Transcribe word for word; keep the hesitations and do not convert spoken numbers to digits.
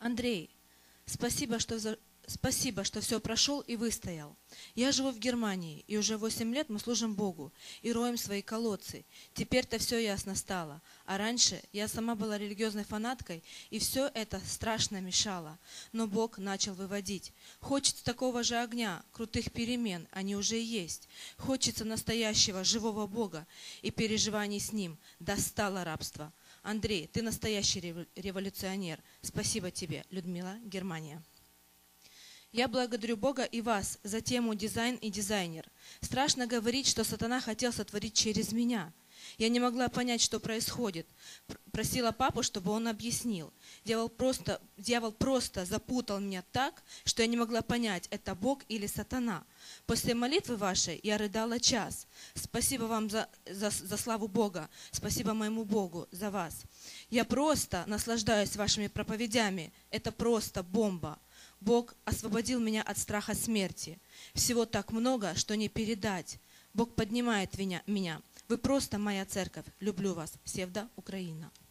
Андрей, спасибо, что, за... спасибо, что все прошел и выстоял. Я живу в Германии, и уже восемь лет мы служим Богу и роем свои колодцы. Теперь-то все ясно стало. А раньше я сама была религиозной фанаткой, и все это страшно мешало. Но Бог начал выводить. Хочется такого же огня, крутых перемен, они уже есть. Хочется настоящего, живого Бога и переживаний с Ним. Достало рабство. Андрей, ты настоящий революционер. Спасибо тебе, Людмила, Германия. Я благодарю Бога и вас за тему «Дизайн и дизайнер». Страшно говорить, что сатана хотел сотворить через меня. Я не могла понять, что происходит. Просила папу, чтобы он объяснил. Дьявол просто, дьявол просто запутал меня так, что я не могла понять, это Бог или сатана. После молитвы вашей я рыдала час. Спасибо вам за, за, за славу Бога. Спасибо моему Богу за вас. Я просто наслаждаюсь вашими проповедями. Это просто бомба. Бог освободил меня от страха смерти. Всего так много, что не передать. Бог поднимает меня. Вы просто моя церковь. Люблю вас. Севда, Украина.